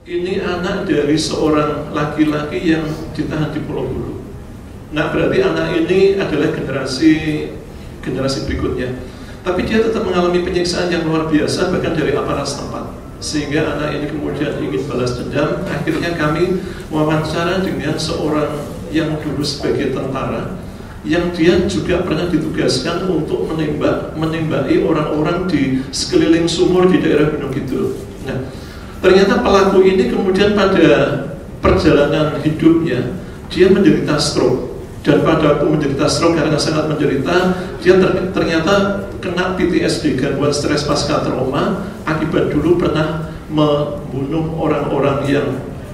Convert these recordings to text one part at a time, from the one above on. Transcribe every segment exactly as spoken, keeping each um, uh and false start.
ini anak dari seorang laki-laki yang ditahan di Pulau Bulu. Nah, berarti anak ini adalah generasi generasi berikutnya. Tapi dia tetap mengalami penyiksaan yang luar biasa bahkan dari aparat setempat. Sehingga anak ini kemudian ingin balas dendam. Akhirnya kami wawancara dengan seorang yang dulu sebagai tentara, yang dia juga pernah ditugaskan untuk menembak menembaki orang-orang di sekeliling sumur di daerah Gunung Kidul. Nah, ternyata pelaku ini kemudian pada perjalanan hidupnya dia menderita stroke, dan pada waktu menderita stroke karena sangat menderita, dia ternyata kena P T S D, gangguan stres pasca trauma, akibat dulu pernah membunuh orang-orang yang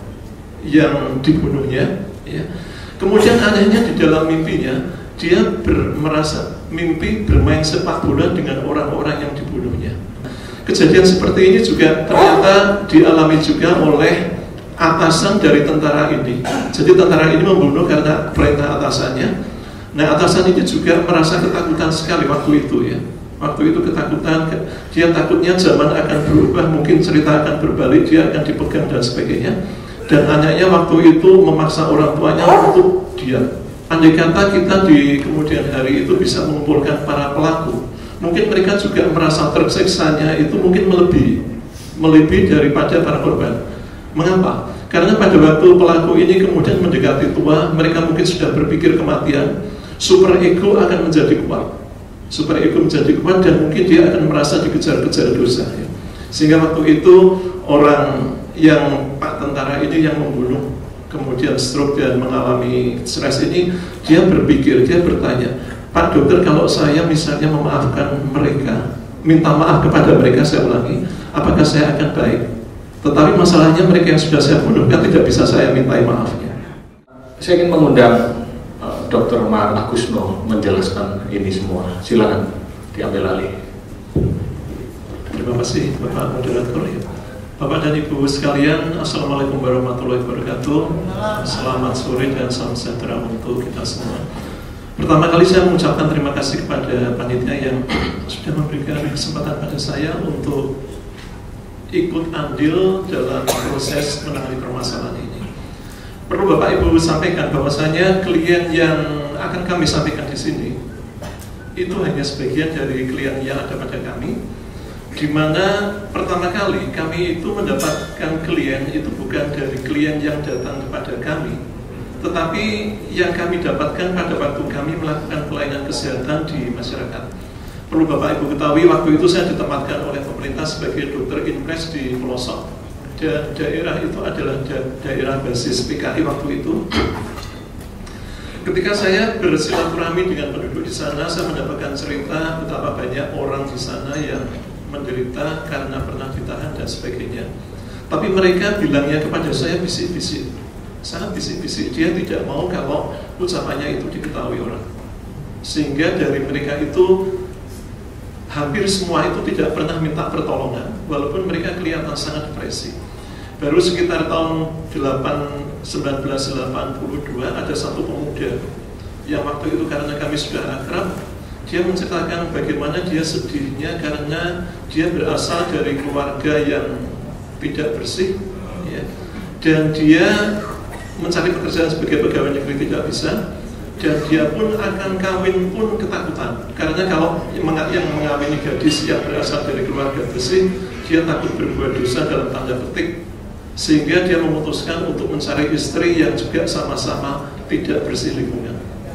yang dibunuhnya. Ya. Kemudian anehnya di dalam mimpinya dia ber, merasa mimpi bermain sepak bola dengan orang-orang yang dibunuhnya. Kejadian seperti ini juga ternyata dialami juga oleh atasan dari tentara ini. Jadi tentara ini membunuh karena perintah atasannya. Nah, atasan ini juga merasa ketakutan sekali waktu itu ya. Waktu itu ketakutan, dia takutnya zaman akan berubah, mungkin cerita akan berbalik, dia akan dipegang dan sebagainya. Dan anaknya waktu itu memaksa orang tuanya untuk diam. Andai kata kita di kemudian hari itu bisa mengumpulkan para pelaku, mungkin mereka juga merasa tersiksanya itu mungkin melebihi melebihi daripada para korban. Mengapa? Karena pada waktu pelaku ini kemudian mendekati tua, mereka mungkin sudah berpikir kematian, super ego akan menjadi kuat. Super ego menjadi kuat dan mungkin dia akan merasa dikejar-kejar dosa ya. Sehingga waktu itu orang yang Pak tentara ini yang membunuh kemudian stroke dan mengalami stres ini, dia berpikir, dia bertanya, Pak dokter, kalau saya misalnya memaafkan mereka, minta maaf kepada mereka, saya ulangi, apakah saya akan baik? Tetapi masalahnya mereka yang sudah saya bunuh kan tidak bisa saya mintai maafnya. Saya ingin mengundang uh, dokter Mar Agusno menjelaskan ini semua. Silakan diambil alih. Terima kasih Bapak Moderator ya. Bapak dan Ibu sekalian, Assalamualaikum warahmatullahi wabarakatuh. Selamat sore dan salam sejahtera untuk kita semua. Pertama kali saya mengucapkan terima kasih kepada panitia yang sudah memberikan kesempatan pada saya untuk ikut andil dalam proses menangani permasalahan ini. Perlu Bapak Ibu sampaikan bahwasanya klien yang akan kami sampaikan di sini itu hanya sebagian dari klien yang ada pada kami, di mana pertama kali kami itu mendapatkan klien itu bukan dari klien yang datang kepada kami, tetapi yang kami dapatkan pada waktu kami melakukan pelayanan kesehatan di masyarakat. Perlu Bapak Ibu ketahui, waktu itu saya ditempatkan oleh pemerintah sebagai dokter impres di pelosok, dan daerah itu adalah da daerah basis P K I waktu itu. Ketika saya bersilaturahmi dengan penduduk di sana, saya mendapatkan cerita betapa banyak orang di sana yang menderita karena pernah ditahan dan sebagainya. Tapi mereka bilangnya kepada saya bisik-bisik, sangat bisik-bisik. Dia tidak mau kalau ucapannya itu diketahui orang. Sehingga dari mereka itu hampir semua itu tidak pernah minta pertolongan, walaupun mereka kelihatan sangat depresi. Baru sekitar tahun seribu sembilan ratus delapan puluh dua ada satu pemuda yang waktu itu karena kami sudah akrab, dia menceritakan bagaimana dia sedihnya karena dia berasal dari keluarga yang tidak bersih ya, dan dia mencari pekerjaan sebagai pegawai negeri tidak bisa, dan dia pun akan kawin pun ketakutan karena kalau yang mengawini gadis yang berasal dari keluarga bersih, dia takut berbuat dosa dalam tanda petik, sehingga dia memutuskan untuk mencari istri yang juga sama-sama tidak bersih lingkungan.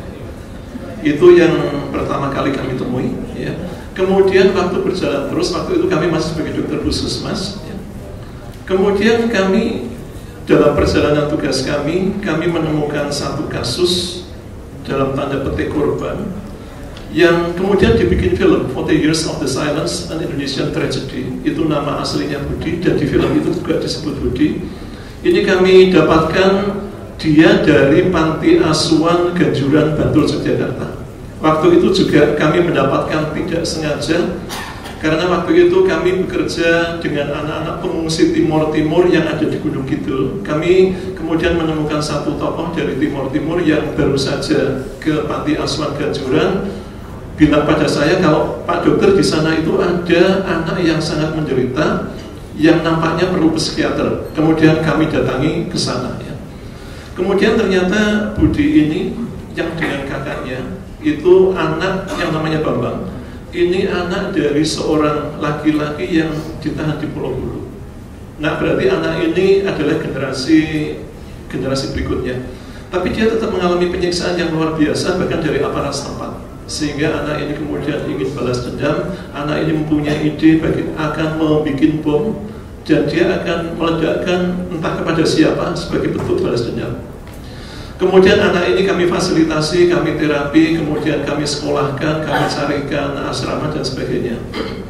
Itu yang pertama kali kami temui ya. Kemudian waktu berjalan terus, waktu itu kami masih sebagai dokter puskesmas ya. Kemudian kami dalam perjalanan tugas kami, kami menemukan satu kasus dalam tanda petik korban yang kemudian dibikin film forty years of the Silence, an Indonesian Tragedy. Itu nama aslinya Budi, dan di film itu juga disebut Budi. Ini kami dapatkan dia dari Panti Asuhan Ganjuran, Bantul, Yogyakarta. Waktu itu juga kami mendapatkan tidak sengaja, karena waktu itu kami bekerja dengan anak-anak pengungsi Timur-Timur yang ada di Gunung Kidul. Kami kemudian menemukan satu tokoh dari Timur-Timur yang baru saja ke Panti Asuhan Ganjuran, bilang pada saya kalau Pak dokter di sana itu ada anak yang sangat menderita, yang nampaknya perlu psikiater. Kemudian kami datangi ke sana ya. Kemudian ternyata Budi ini yang dengan kakaknya itu anak yang namanya Bambang. Ini anak dari seorang laki-laki yang ditahan di Pulau Bulu. Nah, berarti anak ini adalah generasi generasi berikutnya. Tapi dia tetap mengalami penyiksaan yang luar biasa bahkan dari aparat setempat. Sehingga anak ini kemudian ingin balas dendam. Anak ini mempunyai ide bagi akan membuat bom dan dia akan meledakkan entah kepada siapa sebagai bentuk balas dendam. Kemudian anak ini kami fasilitasi, kami terapi, kemudian kami sekolahkan, kami carikan asrama dan sebagainya.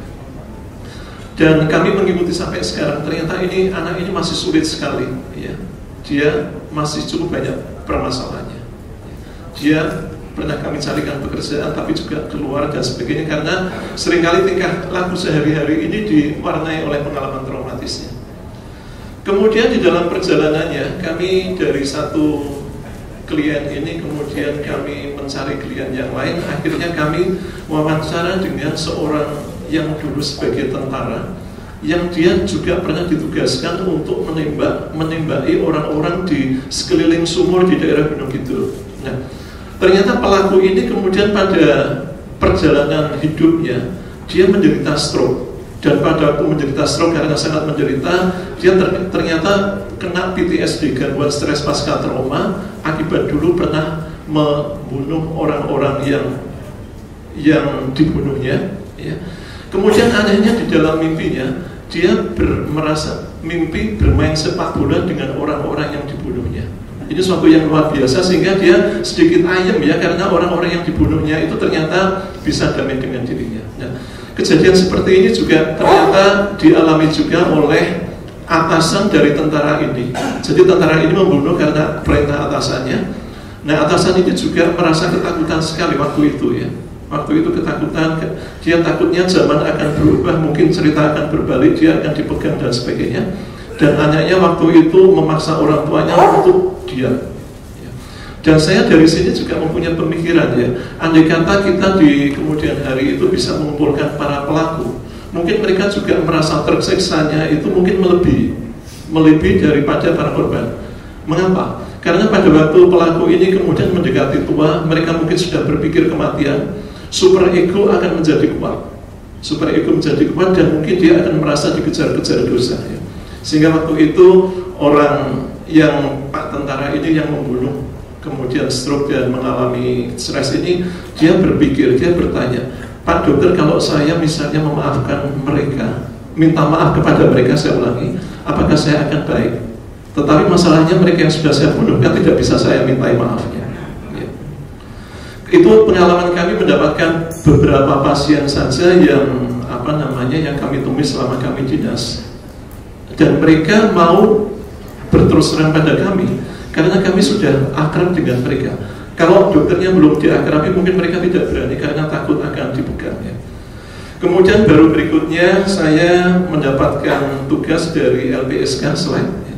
Dan kami mengikuti sampai sekarang. Ternyata ini anak ini masih sulit sekali, ya. Dia masih cukup banyak permasalahannya. Dia pernah kami carikan pekerjaan, tapi juga keluar dan sebagainya karena seringkali tingkah laku sehari-hari ini diwarnai oleh pengalaman traumatisnya. Kemudian di dalam perjalanannya kami dari satu klien ini kemudian kami mencari klien yang lain. Akhirnya kami wawancara dengan seorang yang dulu sebagai tentara, yang dia juga pernah ditugaskan untuk menembak menembaki orang-orang di sekeliling sumur di daerah Gunung Kidul. Nah, ternyata pelaku ini kemudian pada perjalanan hidupnya dia menderita stroke, dan pada waktu menderita stroke karena sangat menderita, dia ternyata kena P T S D, gangguan stres pasca trauma, akibat dulu pernah membunuh orang-orang yang yang dibunuhnya. Ya. Kemudian anehnya di dalam mimpinya dia ber, merasa mimpi bermain sepak bola dengan orang-orang yang dibunuhnya. Ini suatu yang luar biasa sehingga dia sedikit ayem ya karena orang-orang yang dibunuhnya itu ternyata bisa damai dengan dirinya. Nah, kejadian seperti ini juga ternyata dialami juga oleh atasan dari tentara ini. Jadi tentara ini membunuh karena perintah atasannya. Nah, atasan ini juga merasa ketakutan sekali waktu itu ya. Waktu itu ketakutan, dia takutnya zaman akan berubah, mungkin cerita akan berbalik, dia akan dipegang dan sebagainya. Dan anaknya waktu itu memaksa orang tuanya untuk diam. Dan saya dari sini juga mempunyai pemikiran ya, andai kata kita di kemudian hari itu bisa mengumpulkan para pelaku, mungkin mereka juga merasa tersiksanya itu mungkin melebihi, melebihi daripada para korban. Mengapa? Karena pada waktu pelaku ini kemudian mendekati tua, mereka mungkin sudah berpikir kematian, super ego akan menjadi kuat, super ego menjadi kuat dan mungkin dia akan merasa dikejar-kejar dosa ya. Sehingga waktu itu orang yang Pak tentara ini yang membunuh kemudian stroke dan mengalami stres ini, dia berpikir, dia bertanya, Pak dokter, kalau saya misalnya memaafkan mereka, minta maaf kepada mereka, saya ulangi, apakah saya akan baik? Tetapi masalahnya mereka yang sudah saya bunuh kan tidak bisa saya mintai maafnya ya. Itu pengalaman kami mendapatkan beberapa pasien saja yang apa namanya yang kami temui selama kami dinas, dan mereka mau berterus terang pada kami karena kami sudah akrab dengan mereka. Kalau dokternya belum diakrabi mungkin mereka tidak berani karena takut akan dipegang ya. Kemudian baru berikutnya saya mendapatkan tugas dari L P S K slide ya.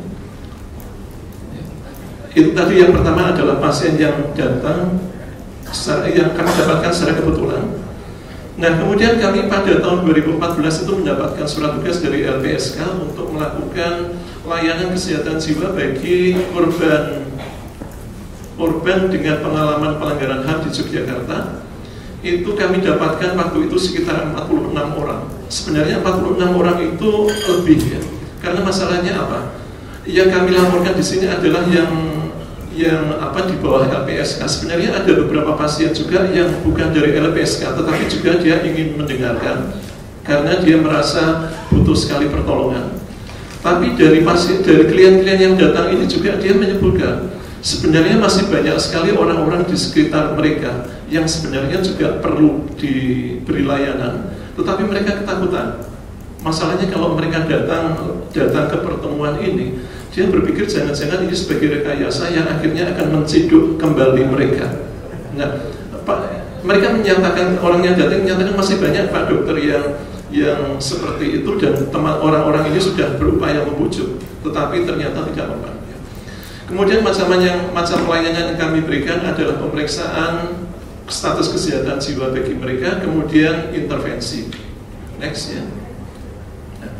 Itu tadi yang pertama adalah pasien yang datang yang kami dapatkan secara kebetulan. Nah, kemudian kami pada tahun dua ribu empat belas itu mendapatkan surat tugas dari L P S K untuk melakukan layanan kesehatan jiwa bagi korban korban dengan pengalaman pelanggaran H A M di Yogyakarta. Itu kami dapatkan waktu itu sekitar empat puluh enam orang. Sebenarnya empat puluh enam orang itu lebih ya. Karena masalahnya apa? Yang kami laporkan di sini adalah yang yang apa di bawah L P S K. Sebenarnya ada beberapa pasien juga yang bukan dari L P S K, tetapi juga dia ingin mendengarkan karena dia merasa butuh sekali pertolongan. Tapi dari pasien, dari klien-klien yang datang ini juga dia menyebutkan sebenarnya masih banyak sekali orang-orang di sekitar mereka yang sebenarnya juga perlu diberi layanan, tetapi mereka ketakutan. Masalahnya kalau mereka datang datang ke pertemuan ini, dia berpikir jangan-jangan ini sebagai rekayasa yang akhirnya akan menciduk kembali mereka. Nah, Pak, mereka menyatakan, orang yang datang menyatakan masih banyak Pak dokter yang yang seperti itu dan teman orang-orang ini sudah berupaya membujuk, tetapi ternyata tidak mempan. Kemudian macam yang macam pelayanan yang kami berikan adalah pemeriksaan status kesehatan jiwa bagi mereka, kemudian intervensi. Next ya. Nah,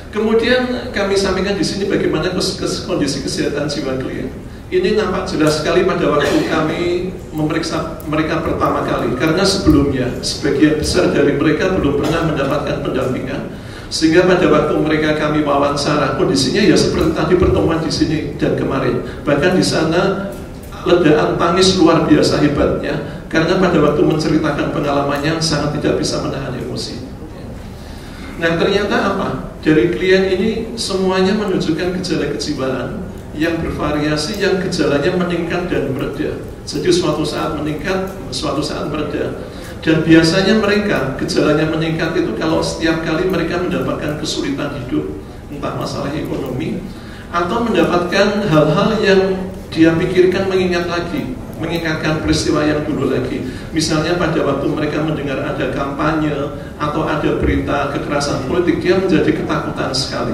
Kemudian kami sampaikan di sini bagaimana kondisi kesehatan jiwa klien. Ini nampak jelas sekali pada waktu kami memeriksa mereka pertama kali, karena sebelumnya sebagian besar dari mereka belum pernah mendapatkan pendampingan, sehingga pada waktu mereka kami wawancara kondisinya ya seperti tadi pertemuan di sini dan kemarin. Bahkan di sana ledaan tangis luar biasa hebatnya, karena pada waktu menceritakan pengalamannya sangat tidak bisa menahan emosi. Nah, ternyata apa? Dari klien ini semuanya menunjukkan gejala kejiwaan yang bervariasi, yang gejalanya meningkat dan mereda. Jadi suatu saat meningkat, suatu saat mereda. Dan biasanya mereka gejalanya meningkat itu kalau setiap kali mereka mendapatkan kesulitan hidup, entah masalah ekonomi atau mendapatkan hal-hal yang dia pikirkan mengingat lagi, mengingatkan peristiwa yang dulu lagi. Misalnya pada waktu mereka mendengar ada kampanye atau ada berita kekerasan politik, dia menjadi ketakutan sekali.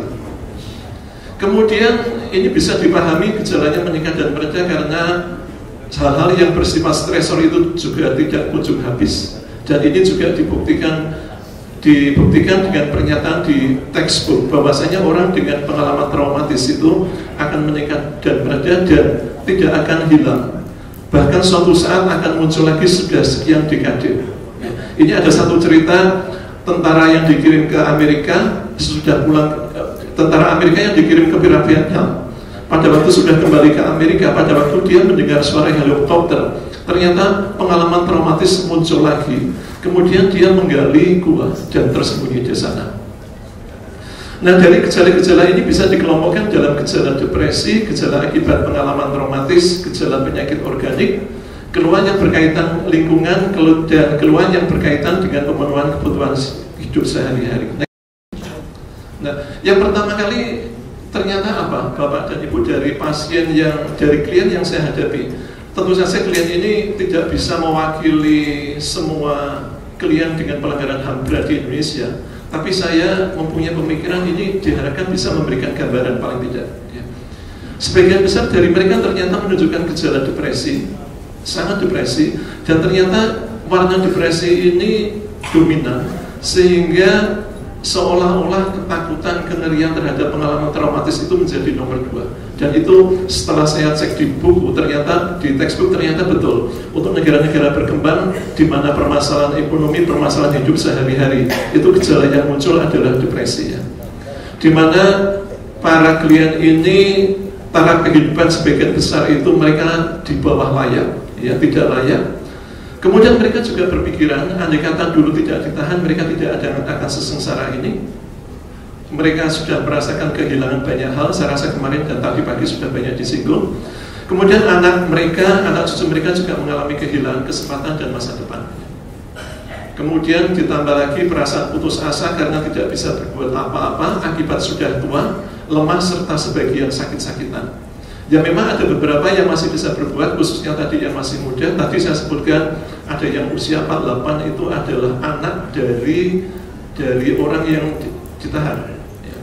Kemudian ini bisa dipahami gejalanya meningkat dan mereda karena hal-hal yang bersifat stresor itu juga tidak kunjung habis. Dan ini juga dibuktikan dibuktikan dengan pernyataan di textbook bahwasanya orang dengan pengalaman traumatis itu akan meningkat dan mereda dan tidak akan hilang. Bahkan suatu saat akan muncul lagi sudah sekian dekade. Ini ada satu cerita tentara yang dikirim ke Amerika, sudah pulang, tentara Amerika yang dikirim ke Vietnam. Pada waktu sudah kembali ke Amerika, pada waktu dia mendengar suara helikopter, ternyata pengalaman traumatis muncul lagi. Kemudian dia menggali gua dan tersembunyi di sana. Nah, dari gejala-gejala ini bisa dikelompokkan dalam gejala depresi, gejala akibat pengalaman traumatis, gejala penyakit organik, keluhan yang berkaitan lingkungan, dan keluhan yang berkaitan dengan pemenuhan kebutuhan hidup sehari-hari. Nah, yang pertama kali ternyata apa, Bapak dan Ibu, dari pasien yang, dari klien yang saya hadapi, tentu saja klien ini tidak bisa mewakili semua klien dengan pelanggaran H A M berat di Indonesia. Tapi saya mempunyai pemikiran ini diharapkan bisa memberikan gambaran paling tidak. Ya. Sebagian besar dari mereka ternyata menunjukkan gejala depresi, sangat depresi, dan ternyata warna depresi ini dominan, sehingga seolah-olah ketakutan, kengerian terhadap pengalaman traumatis itu menjadi nomor dua. Dan itu setelah saya cek di buku, ternyata di textbook ternyata betul. Untuk negara-negara berkembang di mana permasalahan ekonomi, permasalahan hidup sehari-hari, itu gejala yang muncul adalah depresi, ya. Di mana para klien ini taraf kehidupan sebagian besar itu mereka di bawah layak, ya, tidak layak. Kemudian mereka juga berpikiran, andai kata dulu tidak ditahan, mereka tidak ada akan sesengsara ini. Mereka sudah merasakan kehilangan banyak hal, saya rasa kemarin dan tadi pagi sudah banyak disinggung. Kemudian anak mereka, anak cucu mereka juga mengalami kehilangan kesempatan dan masa depan. Kemudian ditambah lagi perasaan putus asa karena tidak bisa berbuat apa-apa, akibat sudah tua, lemah, serta sebagian sakit-sakitan. Ya, memang ada beberapa yang masih bisa berbuat, khususnya tadi yang masih muda. Tadi saya sebutkan ada yang usia empat puluh delapan, itu adalah anak dari dari orang yang ditahan. Ya.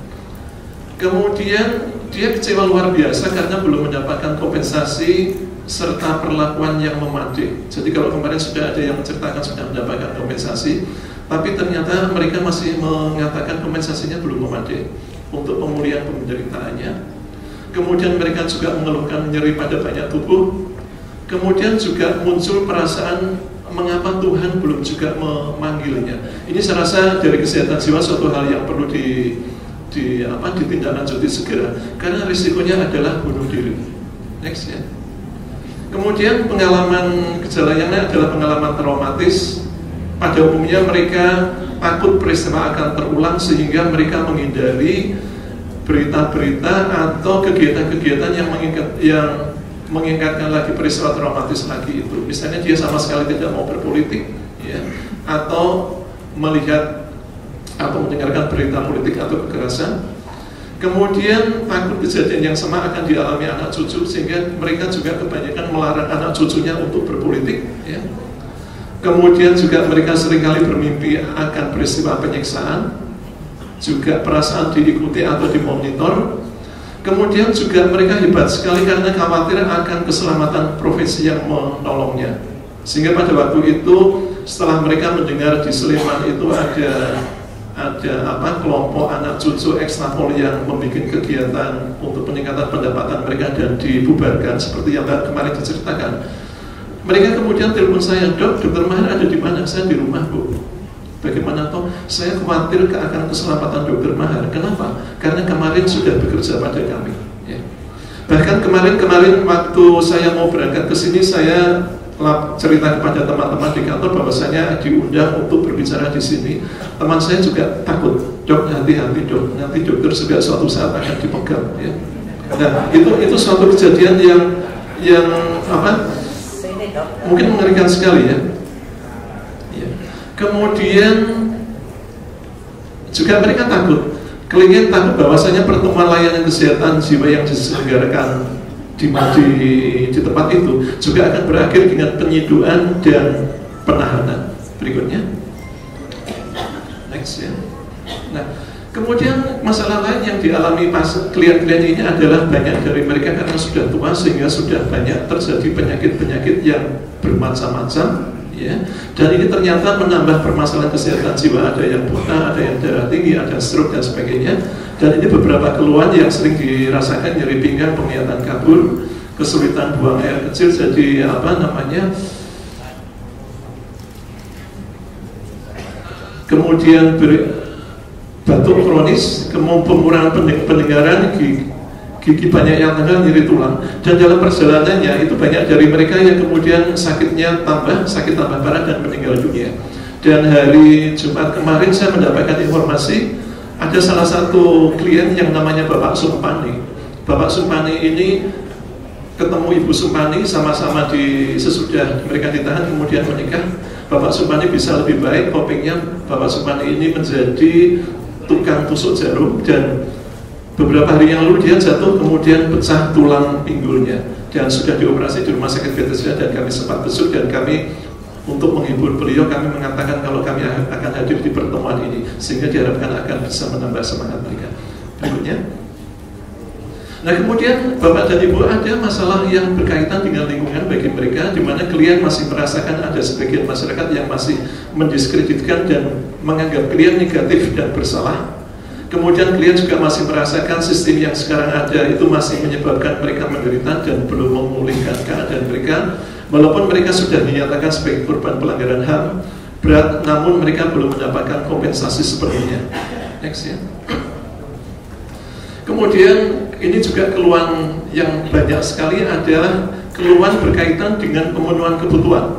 Kemudian dia kecewa luar biasa karena belum mendapatkan kompensasi serta perlakuan yang memadai. Jadi kalau kemarin sudah ada yang menceritakan sudah mendapatkan kompensasi, tapi ternyata mereka masih mengatakan kompensasinya belum memadai untuk pemulihan penderitaannya. Kemudian mereka juga mengeluhkan nyeri pada banyak tubuh. Kemudian juga muncul perasaan mengapa Tuhan belum juga memanggilnya. Ini saya rasa dari kesehatan jiwa suatu hal yang perlu di, di apa, ditindaklanjuti segera, karena risikonya adalah bunuh diri. Next, ya. Kemudian pengalaman gejala yang lain adalah pengalaman traumatis. Pada umumnya mereka takut peristiwa akan terulang sehingga mereka menghindari berita-berita atau kegiatan-kegiatan yang mengingat, yang mengingatkan lagi peristiwa traumatis lagi itu. Misalnya dia sama sekali tidak mau berpolitik, ya, atau melihat atau mendengarkan berita politik atau kekerasan. Kemudian takut kejadian yang sama akan dialami anak cucu, sehingga mereka juga kebanyakan melarang anak cucunya untuk berpolitik, ya. Kemudian juga mereka seringkali bermimpi akan peristiwa penyiksaan, juga perasaan diikuti atau dimonitor. Kemudian juga mereka hebat sekali karena khawatir akan keselamatan profesi yang menolongnya. Sehingga pada waktu itu setelah mereka mendengar di Sleman itu ada ada apa kelompok anak cucu ekstrakol yang membuat kegiatan untuk peningkatan pendapatan mereka dan dibubarkan seperti yang kemarin diceritakan. Mereka kemudian telepon saya, dok, dokter Maher ada di mana? Saya di rumah, Bu. Bagaimana toh? Saya khawatir akan keselamatan dokter Maher. Kenapa? Karena kemarin sudah bekerja pada kami. Ya. Bahkan kemarin-kemarin waktu saya mau berangkat ke sini, saya cerita kepada teman-teman di kantor bahwasanya diundang untuk berbicara di sini. Teman saya juga takut, dok, hati-hati dok, nanti dokter juga suatu saat akan dipegang. Ya. Nah, itu itu suatu kejadian yang yang apa? Mungkin mengerikan sekali ya. Ya. Kemudian juga mereka takut, klien takut bahwasanya pertemuan layanan kesehatan jiwa yang diselenggarakan Di, di, di tempat itu juga akan berakhir dengan penyiduan dan penahanan. Berikutnya, next ya. Nah, kemudian masalah lain yang dialami pas klien-klien ini adalah banyak dari mereka karena sudah tua sehingga sudah banyak terjadi penyakit-penyakit yang bermacam-macam, ya. Dan ini ternyata menambah permasalahan kesehatan jiwa, ada yang buta, ada yang darah tinggi, ada stroke dan sebagainya. Dan ini beberapa keluhan yang sering dirasakan, nyeri pinggang, penglihatan kabur, kesulitan buang air kecil, jadi apa namanya, kemudian batuk kronis, kemudian pengurangan pendengaran, gigi, gigi banyak yang tengah, nyeri tulang. Dan dalam perjalanannya itu banyak dari mereka yang kemudian sakitnya tambah, sakit tambah parah dan meninggal dunia. Dan hari Jumat kemarin saya mendapatkan informasi ada salah satu klien yang namanya Bapak Sumpani. Bapak Sumpani ini ketemu Ibu Sumpani sama-sama di sesudah mereka ditahan kemudian menikah. Bapak Sumpani bisa lebih baik, copingnya Bapak Sumpani ini menjadi tukang tusuk jarum dan beberapa hari yang lalu dia jatuh kemudian pecah tulang pinggulnya dan sudah dioperasi di rumah sakit Bethesda dan kami sempat besuk dan kami untuk menghibur beliau kami mengatakan kalau kami akan hadir di pertemuan ini sehingga diharapkan akan bisa menambah semangat mereka. Berikutnya. Nah kemudian Bapak dan Ibu ada masalah yang berkaitan dengan lingkungan bagi mereka di mana klien masih merasakan ada sebagian masyarakat yang masih mendiskreditkan dan menganggap klien negatif dan bersalah. Kemudian klien juga masih merasakan sistem yang sekarang ada itu masih menyebabkan mereka menderita dan belum memulihkan keadaan mereka. Walaupun mereka sudah dinyatakan sebagai korban pelanggaran H A M berat, namun mereka belum mendapatkan kompensasi sepenuhnya. Next ya. Kemudian ini juga keluhan yang banyak sekali adalah keluhan berkaitan dengan pemenuhan kebutuhan.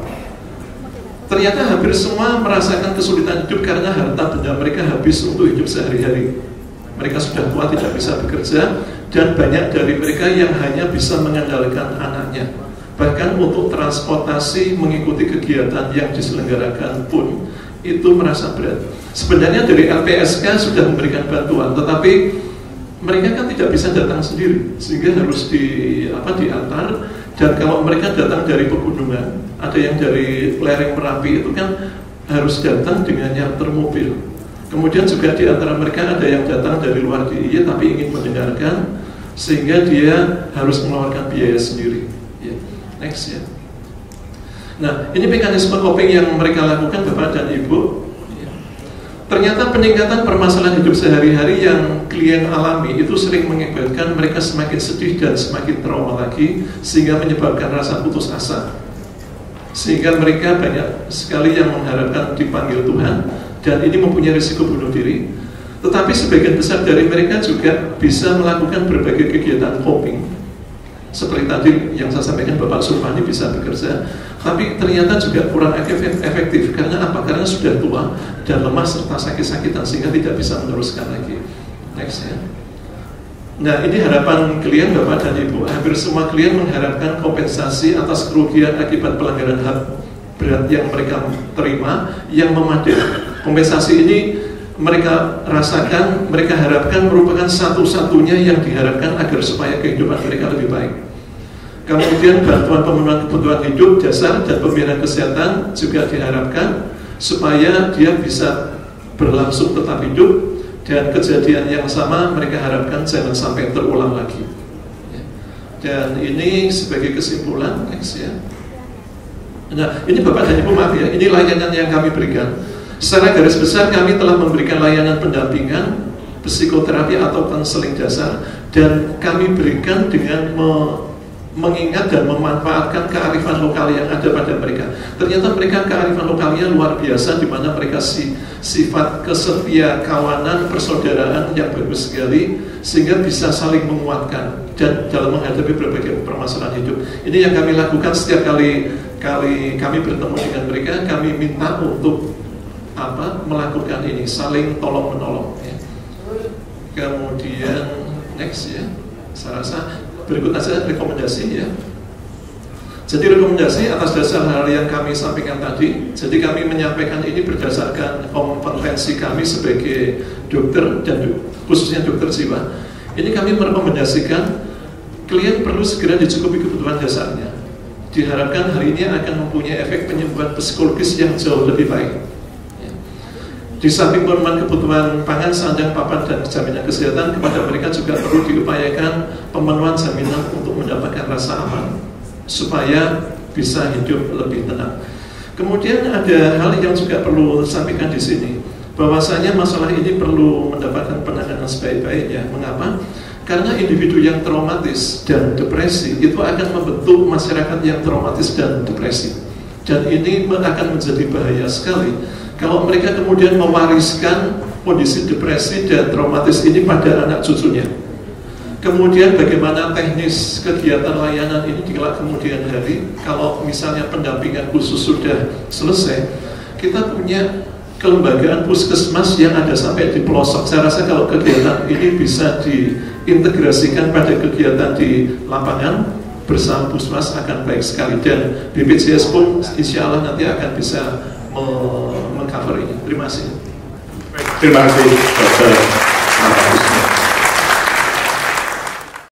Ternyata hampir semua merasakan kesulitan hidup karena harta benda mereka habis untuk hidup sehari-hari. Mereka sudah tua, tidak bisa bekerja, dan banyak dari mereka yang hanya bisa mengandalkan anaknya. Bahkan untuk transportasi mengikuti kegiatan yang diselenggarakan pun itu merasa berat. Sebenarnya dari L P S K sudah memberikan bantuan, tetapi mereka kan tidak bisa datang sendiri, sehingga harus di apa diantar. Dan kalau mereka datang dari pegunungan, ada yang dari lereng Merapi itu kan harus datang dengan charter mobil. Kemudian juga di antara mereka ada yang datang dari luar D I Y tapi ingin mendengarkan, sehingga dia harus mengeluarkan biaya sendiri. Ya. Next ya. Nah, ini mekanisme coping yang mereka lakukan Bapak dan Ibu. Ya. Ternyata peningkatan permasalahan hidup sehari-hari yang klien alami itu sering mengakibatkan mereka semakin sedih dan semakin trauma lagi, sehingga menyebabkan rasa putus asa. Sehingga mereka banyak sekali yang mengharapkan dipanggil Tuhan, dan ini mempunyai risiko bunuh diri. Tetapi sebagian besar dari mereka juga bisa melakukan berbagai kegiatan coping. Seperti tadi yang saya sampaikan, Bapak Sumpani bisa bekerja, tapi ternyata juga kurang efektif. Karena apa? Karena sudah tua dan lemah serta sakit-sakitan sehingga tidak bisa meneruskan lagi. Next ya. Nah ini harapan klien Bapak dan Ibu. Hampir semua klien mengharapkan kompensasi atas kerugian akibat pelanggaran H A M berat yang mereka terima yang memadai. Kompensasi ini mereka rasakan, mereka harapkan merupakan satu-satunya yang diharapkan agar supaya kehidupan mereka lebih baik. Kemudian bantuan pemenuhan kebutuhan hidup, dasar, dan pembiayaan kesehatan juga diharapkan supaya dia bisa berlangsung tetap hidup, dan kejadian yang sama mereka harapkan jangan sampai terulang lagi. Dan ini sebagai kesimpulan, next ya. Nah, ini Bapak dan Ibu maaf ya, ini layanan yang kami berikan. Secara garis besar kami telah memberikan layanan pendampingan, psikoterapi atau konseling dasar, dan kami berikan dengan me mengingat dan memanfaatkan kearifan lokal yang ada pada mereka. Ternyata mereka kearifan lokalnya luar biasa, di mana mereka si, sifat kesetia kawanan, persaudaraan yang bagus sekali, sehingga bisa saling menguatkan dan dalam menghadapi berbagai permasalahan hidup. Ini yang kami lakukan setiap kali kali kami bertemu dengan mereka, kami minta untuk apa melakukan ini, saling tolong menolong. Ya. Kemudian next ya, saya rasa berikut saja rekomendasi ya. Jadi rekomendasi atas dasar hal yang kami sampaikan tadi. Jadi kami menyampaikan ini berdasarkan kompetensi kami sebagai dokter dan khususnya dokter jiwa. Ini kami merekomendasikan klien perlu segera dicukupi kebutuhan dasarnya. Diharapkan hal ini akan mempunyai efek penyembuhan psikologis yang jauh lebih baik. Di samping pemenuhan kebutuhan pangan, sandang, papan, dan jaminan kesehatan, kepada mereka juga perlu diupayakan pemenuhan jaminan untuk mendapatkan rasa aman, supaya bisa hidup lebih tenang. Kemudian ada hal yang juga perlu sampaikan di sini, bahwasanya masalah ini perlu mendapatkan penanganan sebaik-baiknya. Mengapa? Karena individu yang traumatis dan depresi itu akan membentuk masyarakat yang traumatis dan depresi. Dan ini akan menjadi bahaya sekali kalau mereka kemudian mewariskan kondisi depresi dan traumatis ini pada anak cucunya. Kemudian bagaimana teknis kegiatan layanan ini di kemudian hari, kalau misalnya pendampingan khusus sudah selesai, kita punya kelembagaan puskesmas yang ada sampai di pelosok. Saya rasa kalau kegiatan ini bisa diintegrasikan pada kegiatan di lapangan bersama puskesmas akan baik sekali, dan B P J S pun insya Allah nanti akan bisa mengcover ini. Terima kasih. Terima kasih, Dokter